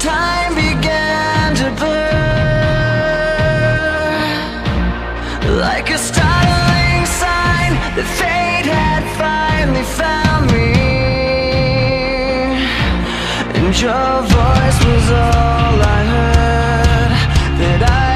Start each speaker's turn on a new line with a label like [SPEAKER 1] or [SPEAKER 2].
[SPEAKER 1] time began to blur, like a startling sign that fate had finally found me, and your voice was all I heard, that I